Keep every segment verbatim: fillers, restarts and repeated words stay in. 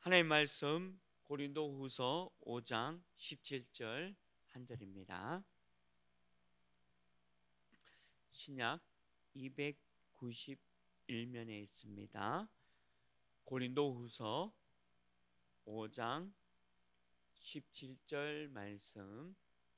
하나님의 말씀 고린도후서 오 장 십칠 절 한 절입니다. 신약 이백구십일 면에 있습니다. 고린도후서 오 장 십칠 절 말씀,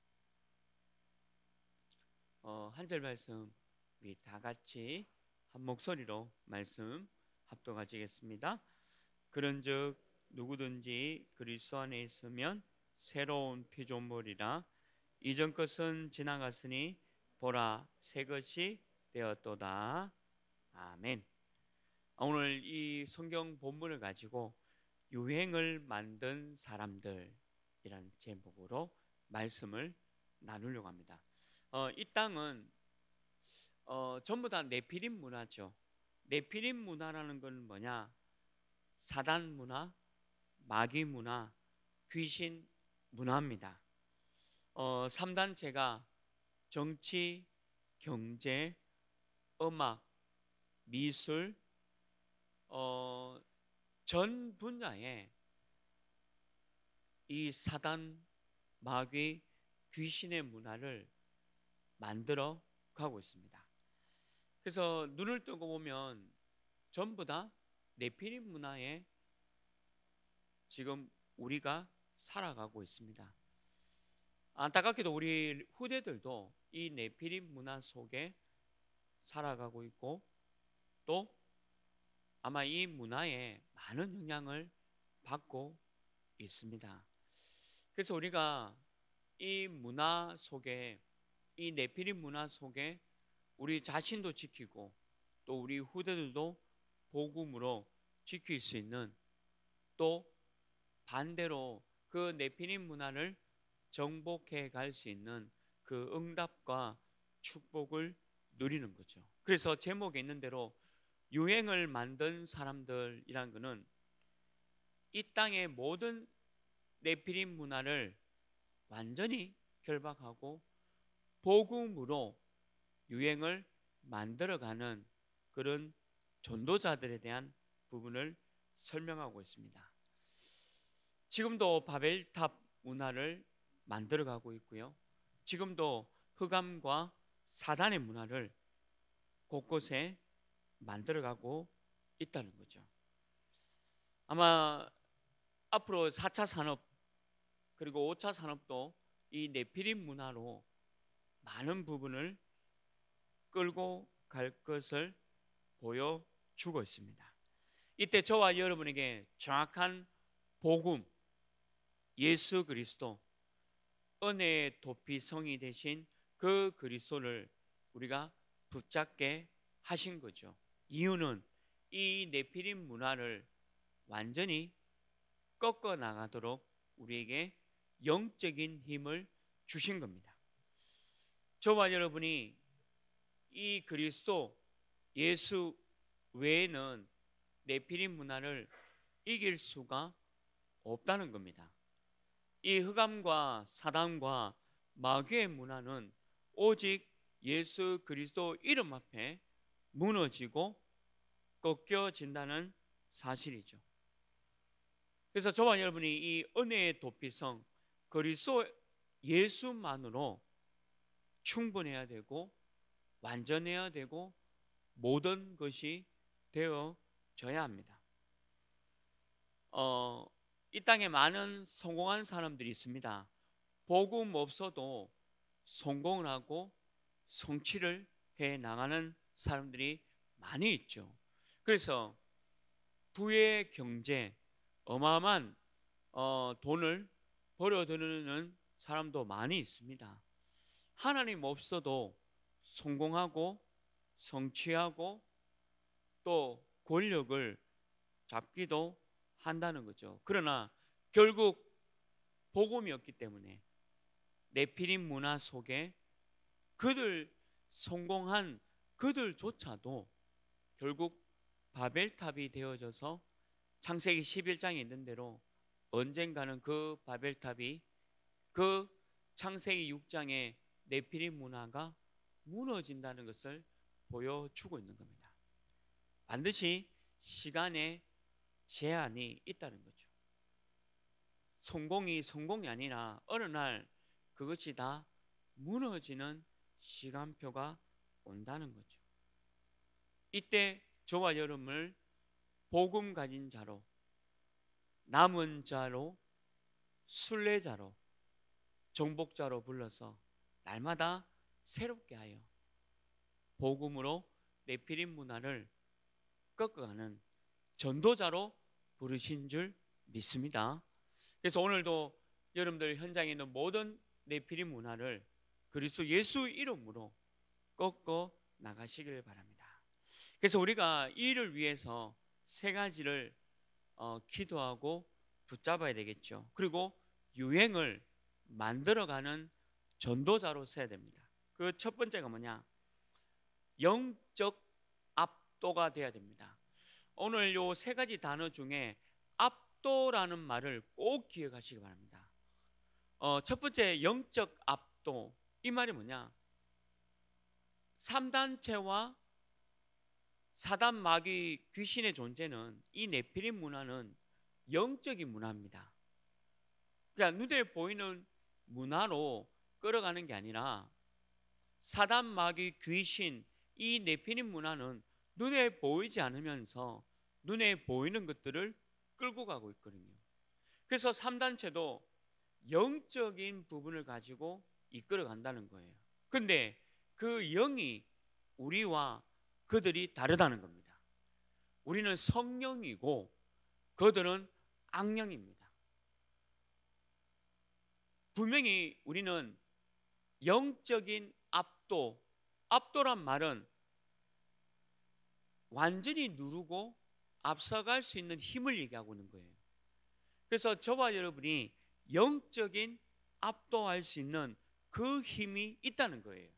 어, 한 절 말씀 우리 다 같이 한 목소리로 말씀 합독하시겠습니다. 그런즉 누구든지 그리스도 안에 있으면 새로운 피조물이라, 이전 것은 지나갔으니 보라 새 것이 되었도다. 아멘. 오늘 이 성경 본문을 가지고 유행을 만든 사람들이라는 제목으로 말씀을 나누려고 합니다. 어, 이 땅은 어, 전부 다 네피림 문화죠. 네피림 문화라는 건 뭐냐? 사단 문화, 마귀 문화, 귀신 문화입니다. 어, 삼 단체가 정치, 경제, 음악, 미술, 어, 전 분야에 이 사단, 마귀, 귀신의 문화를 만들어 가고 있습니다. 그래서 눈을 뜨고 보면 전부 다 네피림 문화에 지금 우리가 살아가고 있습니다. 안타깝게도 우리 후대들도 이 네피림 문화 속에 살아가고 있고, 또 아마 이 문화에 많은 영향을 받고 있습니다. 그래서 우리가 이 문화 속에, 이 네피림 문화 속에 우리 자신도 지키고 또 우리 후대들도 복음으로 지킬 수 있는, 또 반대로 그 네피림 문화를 정복해 갈 수 있는 그 응답과 축복을 누리는 거죠. 그래서 제목에 있는 대로 유행을 만든 사람들이란 것은 이 땅의 모든 네피림 문화를 완전히 결박하고 복음으로 유행을 만들어가는 그런 전도자들에 대한 부분을 설명하고 있습니다. 지금도 바벨탑 문화를 만들어가고 있고요. 지금도 흑암과 사단의 문화를 곳곳에 만들어가고 있다는 거죠. 아마 앞으로 사 차 산업 그리고 오 차 산업도 이 네피림 문화로 많은 부분을 끌고 갈 것을 보여주고 있습니다. 이때 저와 여러분에게 정확한 복음, 예수 그리스도, 은혜의 도피성이 되신 그 그리스도를 우리가 붙잡게 하신 거죠. 이유는 이 네피림 문화를 완전히 꺾어 나가도록 우리에게 영적인 힘을 주신 겁니다. 저와 여러분이 이 그리스도 예수 외에는 네피림 문화를 이길 수가 없다는 겁니다. 이 흑암과 사단과 마귀의 문화는 오직 예수 그리스도 이름 앞에 무너지고 꺾여진다는 사실이죠. 그래서 저와 여러분이 이 은혜의 도피성 그리스도 예수만으로 충분해야 되고 완전해야 되고 모든 것이 되어져야 합니다. 어, 이 땅에 많은 성공한 사람들이 있습니다. 복음 없어도 성공을 하고 성취를 해 나가는 사람들이 많이 있죠. 그래서 부의 경제, 어마어마한 어, 돈을 벌어들이는 사람도 많이 있습니다. 하나님 없어도 성공하고 성취하고 또 권력을 잡기도 한다는 거죠. 그러나 결국 복음이 없기 때문에 네피림 문화 속에 그들 성공한 그들조차도 결국 바벨탑이 되어져서 창세기 십일 장에 있는 대로 언젠가는 그 바벨탑이 그 창세기 육 장의 네피림 문화가 무너진다는 것을 보여주고 있는 겁니다. 반드시 시간의 제한이 있다는 거죠. 성공이 성공이 아니라 어느 날 그것이 다 무너지는 시간표가 온다는 거죠. 이때 저와 여러분을 복음 가진 자로, 남은 자로, 순례자로, 정복자로 불러서 날마다 새롭게 하여 복음으로 네피림 문화를 꺾어가는 전도자로 부르신 줄 믿습니다. 그래서 오늘도 여러분들 현장에 있는 모든 네피림 문화를 그리스도 예수 이름으로 꺾어 나가시길 바랍니다. 그래서 우리가 이 일을 위해서 세 가지를 어, 기도하고 붙잡아야 되겠죠. 그리고 유행을 만들어가는 전도자로 서야 됩니다. 그 첫 번째가 뭐냐? 영적 압도가 돼야 됩니다. 오늘 요 세 가지 단어 중에 압도라는 말을 꼭 기억하시기 바랍니다. 어, 첫 번째 영적 압도, 이 말이 뭐냐? 삼 단체와 사단 마귀 귀신의 존재는, 이 네피림 문화는 영적인 문화입니다. 그러니까 눈에 보이는 문화로 끌어가는 게 아니라 사단 마귀 귀신, 이 네피림 문화는 눈에 보이지 않으면서 눈에 보이는 것들을 끌고 가고 있거든요. 그래서 삼 단체도 영적인 부분을 가지고 이끌어 간다는 거예요. 그런데 그 영이 우리와 그들이 다르다는 겁니다. 우리는 성령이고 그들은 악령입니다. 분명히 우리는 영적인 압도, 압도란 말은 완전히 누르고 앞서갈 수 있는 힘을 얘기하고 있는 거예요. 그래서 저와 여러분이 영적인 압도할 수 있는 그 힘이 있다는 거예요.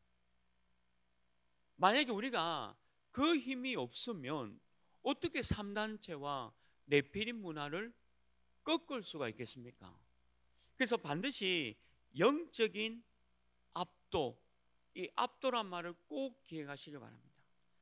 만약에 우리가 그 힘이 없으면 어떻게 삼 단체와 네피림 문화를 꺾을 수가 있겠습니까? 그래서 반드시 영적인 압도, 이 압도란 말을 꼭 기억하시기 바랍니다.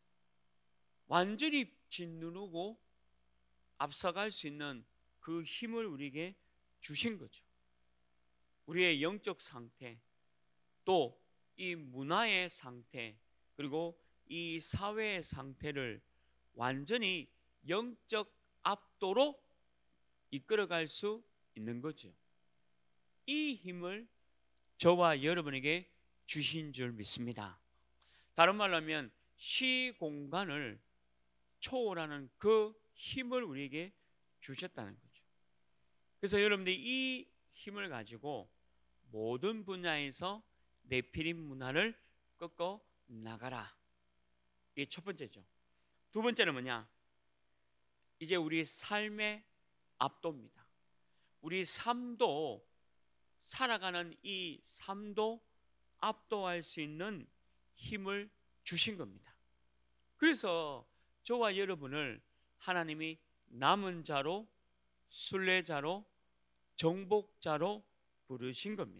완전히 짓누르고 앞서갈 수 있는 그 힘을 우리에게 주신 거죠. 우리의 영적 상태, 또 이 문화의 상태, 그리고 이 사회의 상태를 완전히 영적 압도로 이끌어갈 수 있는 거죠. 이 힘을 저와 여러분에게 주신 줄 믿습니다. 다른 말로 하면 시공간을 초월하는 그 힘을 우리에게 주셨다는 거죠. 그래서 여러분들이 이 힘을 가지고 모든 분야에서 네피림 문화를 꺾어 나가라. 이게 첫 번째죠. 두 번째는 뭐냐? 이제 우리 삶의 압도입니다. 우리 삶도, 살아가는 이 삶도 압도할 수 있는 힘을 주신 겁니다. 그래서 저와 여러분을 하나님이 남은 자로, 순례자로, 정복자로 부르신 겁니다.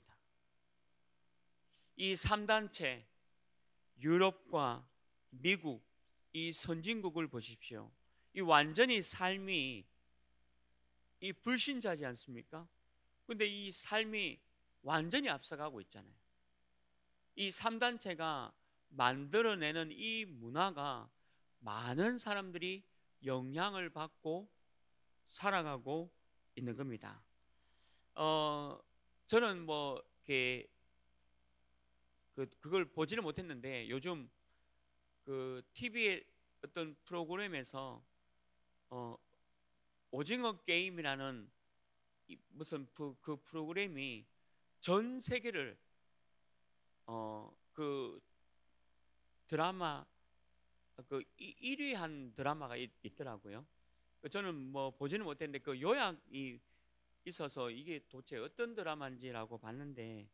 이 삼 단체, 유럽과 미국, 이 선진국을 보십시오. 이 완전히 삶이 이 불신자지 않습니까? 근데 이 삶이 완전히 앞서가고 있잖아요. 이 삼 단체가 만들어내는 이 문화가 많은 사람들이 영향을 받고 살아가고 있는 겁니다. 어, 저는 뭐 이렇게 그 그걸 보지는 못했는데 요즘 그 티비의 어떤 프로그램에서 어, 오징어 게임이라는 이 무슨 그, 그 프로그램이 전 세계를 어, 그 드라마 그 일 위 한 드라마가 있, 있더라고요. 저는 뭐 보지는 못했는데 그 요약이 있어서 이게 도대체 어떤 드라마인지라고 봤는데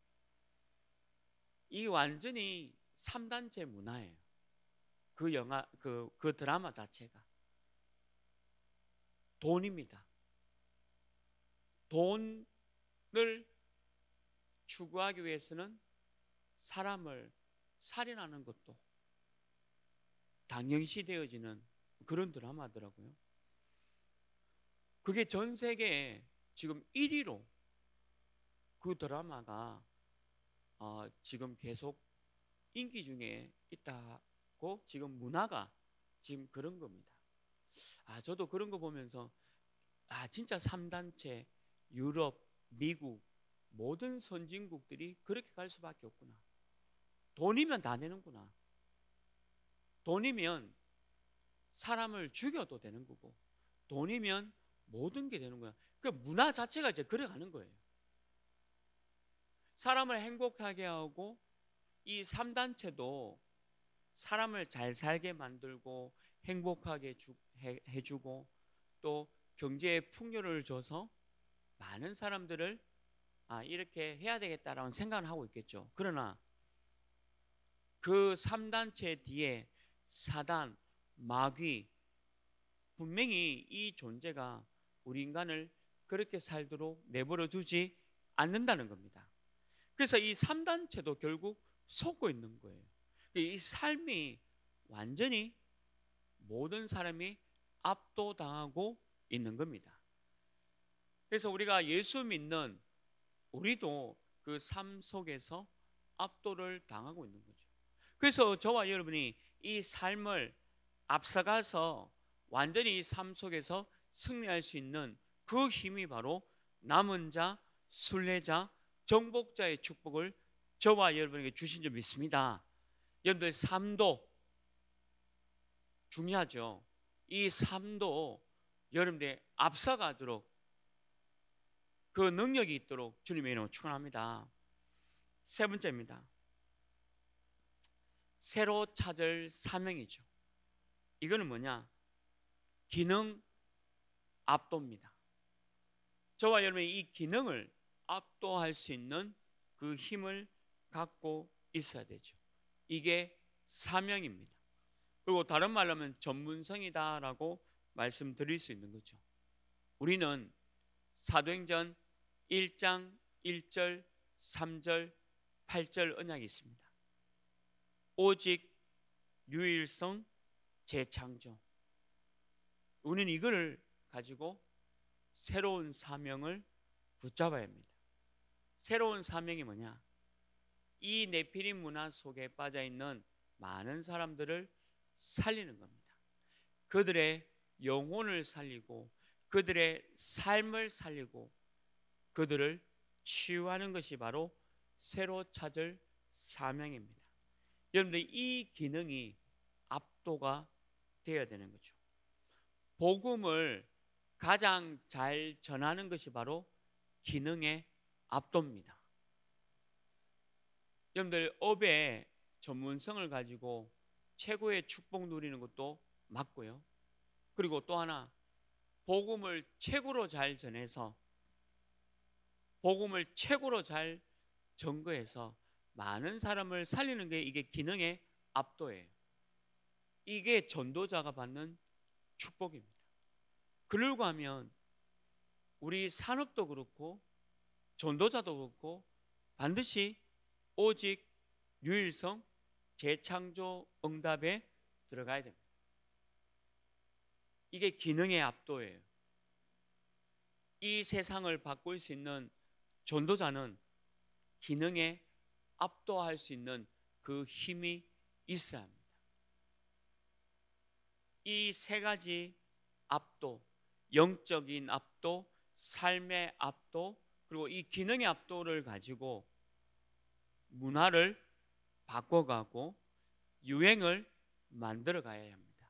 이 완전히 삼 단체 문화예요. 그 영화 그, 그 드라마 자체가 돈입니다. 돈을 추구하기 위해서는 사람을 살인하는 것도 당연시 되어지는 그런 드라마더라고요. 그게 전 세계에 지금 일 위로 그 드라마가 어, 지금 계속 인기 중에 있다고 지금 문화가 지금 그런 겁니다. 아, 저도 그런 거 보면서 아, 진짜 삼 단체 유럽, 미국 모든 선진국들이 그렇게 갈 수밖에 없구나. 돈이면 다 되는구나. 돈이면 사람을 죽여도 되는 거고, 돈이면 모든 게 되는 거야. 그 문화 자체가 이제 그래 가는 거예요. 사람을 행복하게 하고, 이 삼 단체도 사람을 잘 살게 만들고 행복하게 주, 해, 해주고 또 경제에 풍요를 줘서 많은 사람들을 아, 이렇게 해야 되겠다라는 생각을 하고 있겠죠. 그러나 그 삼 단체 뒤에 사단, 마귀, 분명히 이 존재가 우리 인간을 그렇게 살도록 내버려 두지 않는다는 겁니다. 그래서 이 삼 단체도 결국 속고 있는 거예요. 이 삶이 완전히 모든 사람이 압도당하고 있는 겁니다. 그래서 우리가 예수 믿는 우리도 그 삶 속에서 압도를 당하고 있는 거죠. 그래서 저와 여러분이 이 삶을 앞서가서 완전히 이 삶 속에서 승리할 수 있는 그 힘이 바로 남은 자, 순례자, 정복자의 축복을 저와 여러분에게 주신 줄 믿습니다. 여러분들 삶도 중요하죠. 이 삶도 여러분들이 앞서가도록 그 능력이 있도록 주님의 이름으로 축원합니다. 세 번째입니다. 새로 찾을 사명이죠. 이거는 뭐냐? 기능 압도입니다. 저와 여러분이 이 기능을 압도할 수 있는 그 힘을 갖고 있어야 되죠. 이게 사명입니다. 그리고 다른 말로 하면 전문성이다라고 말씀드릴 수 있는 거죠. 우리는 사도행전 일 장 일 절, 삼 절, 팔 절 언약이 있습니다. 오직 유일성 재창조. 우리는 이거를 가지고 새로운 사명을 붙잡아야 합니다. 새로운 사명이 뭐냐? 이 네피림 문화 속에 빠져있는 많은 사람들을 살리는 겁니다. 그들의 영혼을 살리고 그들의 삶을 살리고 그들을 치유하는 것이 바로 새로 찾을 사명입니다. 여러분들 이 기능이 압도가 되어야 되는 거죠. 복음을 가장 잘 전하는 것이 바로 기능의 압도입니다. 여러분들 업의 전문성을 가지고 최고의 축복 누리는 것도 맞고요. 그리고 또 하나 복음을 최고로 잘 전해서 복음을 최고로 잘 전거해서 많은 사람을 살리는 게 이게 기능의 압도예요. 이게 전도자가 받는 축복입니다. 그러려고 하면 우리 산업도 그렇고 전도자도 그렇고 반드시 오직 유일성 재창조 응답에 들어가야 됩니다. 이게 기능의 압도예요. 이 세상을 바꿀 수 있는 전도자는 기능에 압도할 수 있는 그 힘이 있어야 합니다. 이 세 가지 압도, 영적인 압도, 삶의 압도, 그리고 이 기능의 압도를 가지고 문화를 바꿔가고 유행을 만들어 가야 합니다.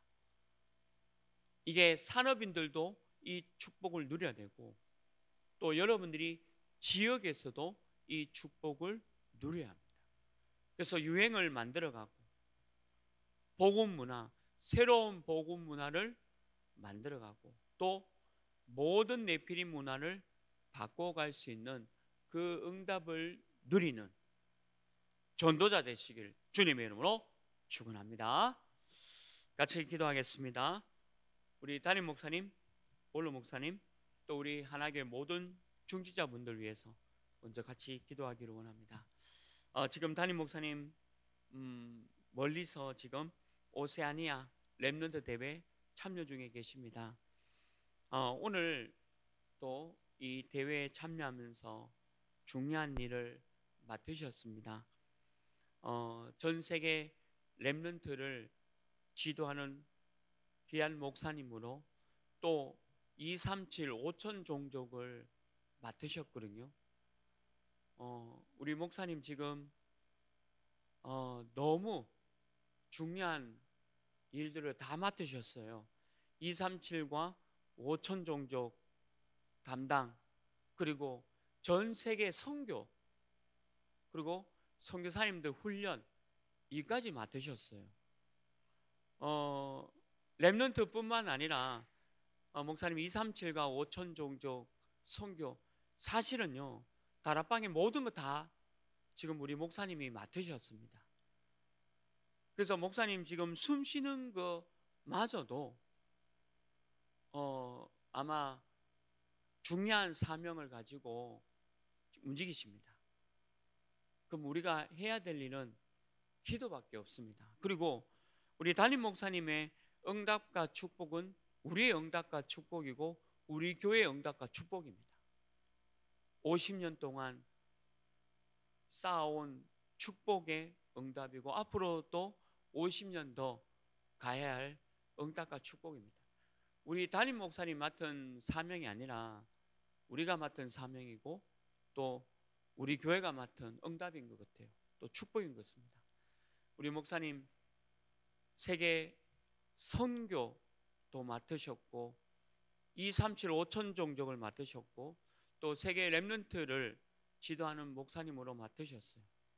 이게 산업인들도 이 축복을 누려야 되고 또 여러분들이 지역에서도 이 축복을 누려야 합니다. 그래서 유행을 만들어가고 복음 문화, 새로운 복음 문화를 만들어가고 또 모든 네피림 문화를 바꿔갈 수 있는 그 응답을 누리는 전도자 되시길 주님의 이름으로 축원합니다. 같이 기도하겠습니다. 우리 담임 목사님, 올로 목사님, 또 우리 하나교회 모든 중지자분들 위해서 먼저 같이 기도하기를 원합니다. 어, 지금 담임 목사님 음, 멀리서 지금 오세아니아 렘넌트 대회 참여 중에 계십니다. 어, 오늘 또 이 대회에 참여하면서 중요한 일을 맡으셨습니다. 어, 전 세계 렘넌트를 지도하는 귀한 목사님으로 또 이삼칠 오천 종족을 맡으셨거든요. 어, 우리 목사님 지금 어, 너무 중요한 일들을 다 맡으셨어요. 이삼칠과 오천 종족 담당, 그리고 전 세계 선교, 그리고 선교사님들 훈련, 이까지 맡으셨어요. 어, 렘넌트뿐만 아니라 어, 목사님 이삼칠과 오천 종족 선교, 사실은요 다락방의 모든 거 다 지금 우리 목사님이 맡으셨습니다. 그래서 목사님 지금 숨 쉬는 거마저도 어, 아마 중요한 사명을 가지고 움직이십니다. 그럼 우리가 해야 될 일은 기도밖에 없습니다. 그리고 우리 담임 목사님의 응답과 축복은 우리의 응답과 축복이고 우리 교회의 응답과 축복입니다. 오십 년 동안 쌓아온 축복의 응답이고 앞으로도 오십 년 더 가야 할 응답과 축복입니다. 우리 담임 목사님 맡은 사명이 아니라 우리가 맡은 사명이고 또 우리 교회가 맡은 응답인 것 같아요. 또 축복인 것 같습니다. 우리 목사님 세계 선교도 맡으셨고 이삼칠 오천 종족을 맡으셨고 또 세계 렘넌트를 지도하는 목사님으로 맡으셨어요.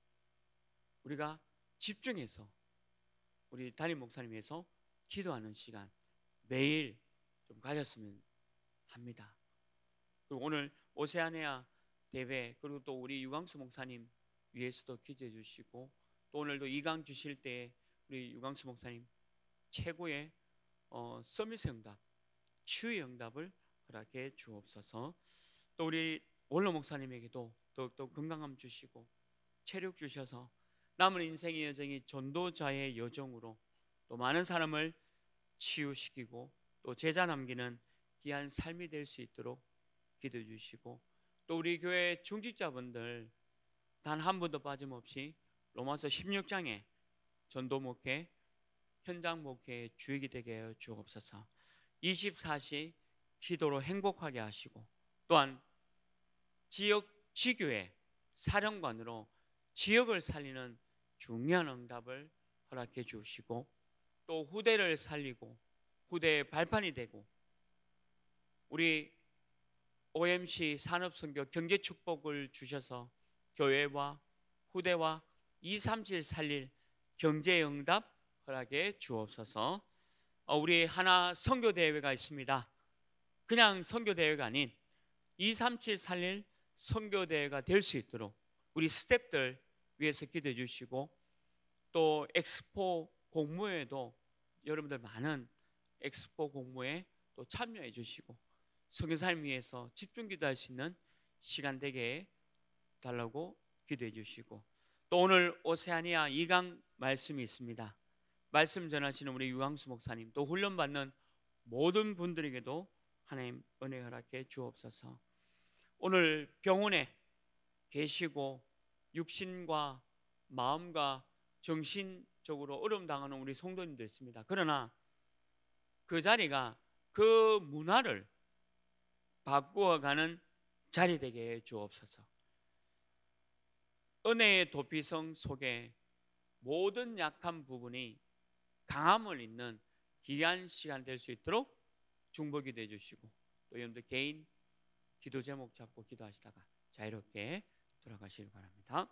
우리가 집중해서 우리 담임 목사님에서 기도하는 시간 매일 좀 가졌으면 합니다. 그리고 오늘 오세아니아 대회, 그리고 또 우리 유광수 목사님 위해서도 기도해 주시고 또 오늘도 이 강 주실 때 우리 유광수 목사님 최고의 어, 서밋 응답, 치유의 응답을 허락해 주옵소서. 또 우리 원로 목사님에게도 더욱더 건강함 주시고 체력 주셔서 남은 인생의 여정이 전도자의 여정으로 또 많은 사람을 치유시키고 또 제자 남기는 귀한 삶이 될 수 있도록 기도해 주시고 또 우리 교회 중직자분들 단 한 분도 빠짐없이 로마서 십육 장에 전도 목회, 현장 목회의 주역이 되게 하여 주옵소서. 이십사 시 기도로 행복하게 하시고 또한 지역 지교회 사령관으로 지역을 살리는 중요한 응답을 허락해 주시고 또 후대를 살리고 후대의 발판이 되고 우리 오엠씨 산업선교 경제축복을 주셔서 교회와 후대와 이삼칠 살릴 경제응답 허락해 주옵소서. 우리 하나 선교대회가 있습니다. 그냥 선교대회가 아닌 이삼칠 살릴 선교대회가 될 수 있도록 우리 스태프들 위해서 기도해 주시고 또 엑스포 공모에도 여러분들 많은 엑스포 공모에 또 참여해 주시고 선교사님 위해서 집중 기도할 수 있는 시간 되게 달라고 기도해 주시고 또 오늘 오세아니아 이 강 말씀이 있습니다. 말씀 전하시는 우리 유광수 목사님 또 훈련받는 모든 분들에게도 하나님 은혜 허락해 주옵소서. 오늘 병원에 계시고 육신과 마음과 정신적으로 어려움 당하는 우리 성도님도 있습니다. 그러나 그 자리가 그 문화를 바꾸어가는 자리 되게 해 주옵소서. 은혜의 도피성 속에 모든 약한 부분이 강함을 잇는 귀한 시간 될 수 있도록 중보기도 해주시고 또 여러분들 개인 기도 제목 잡고 기도하시다가 자유롭게 돌아가시길 바랍니다.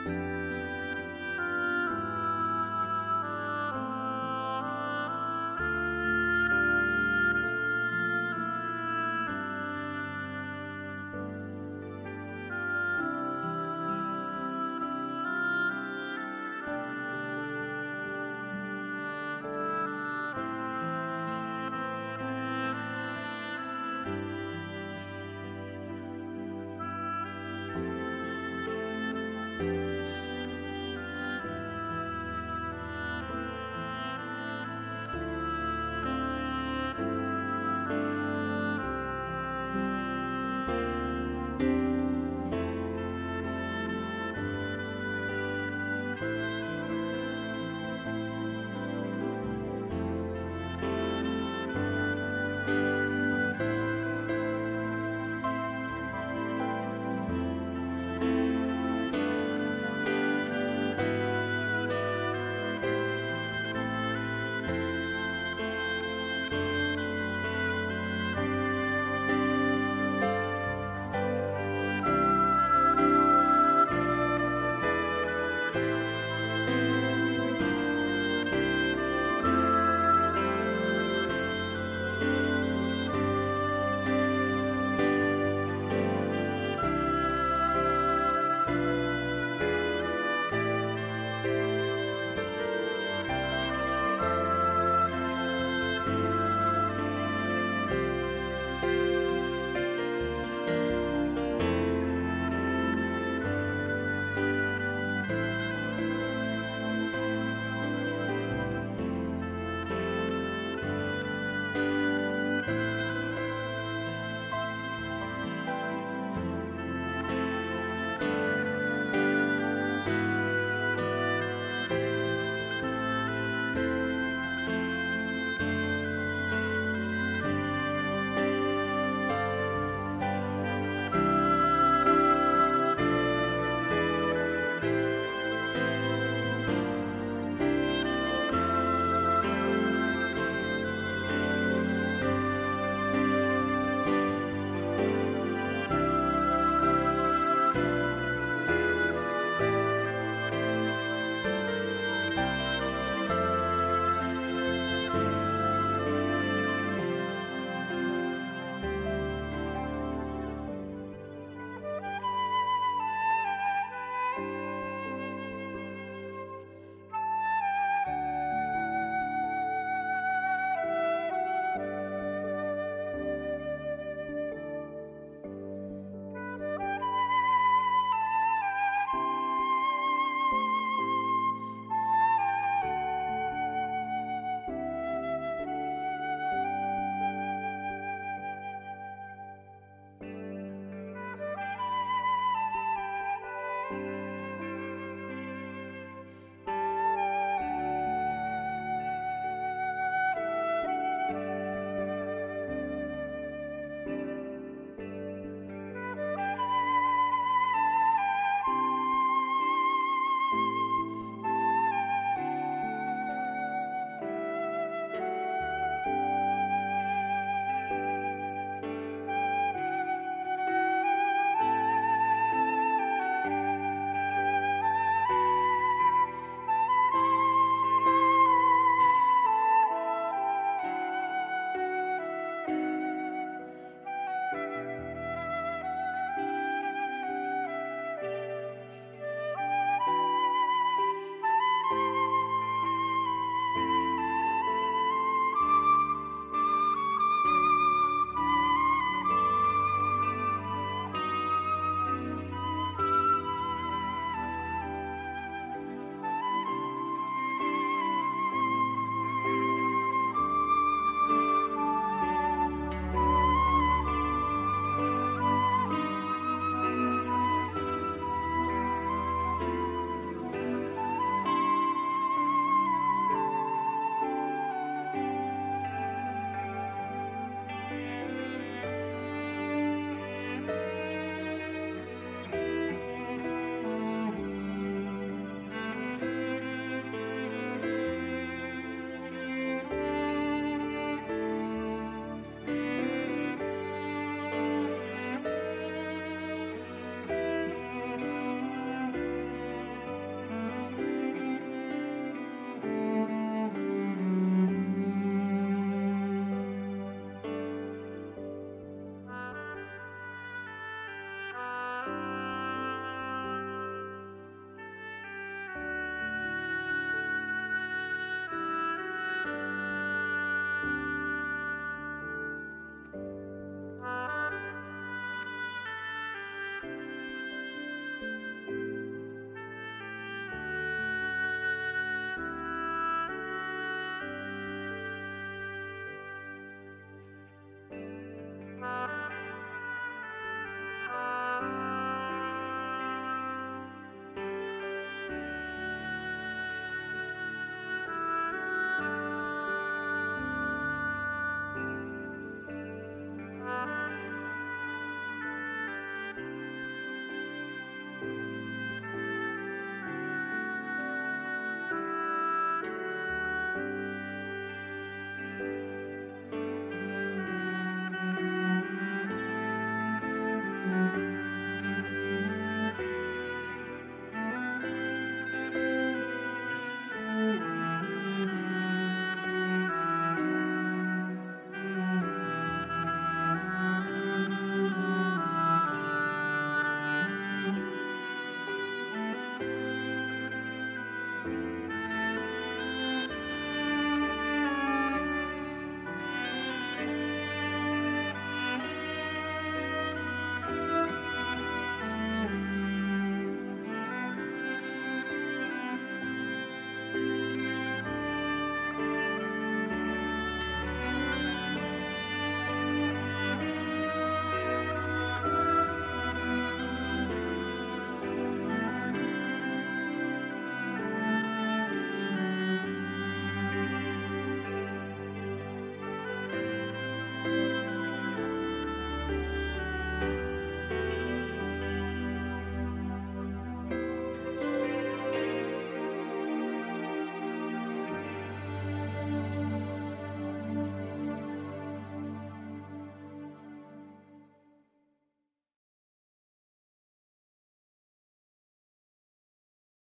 you.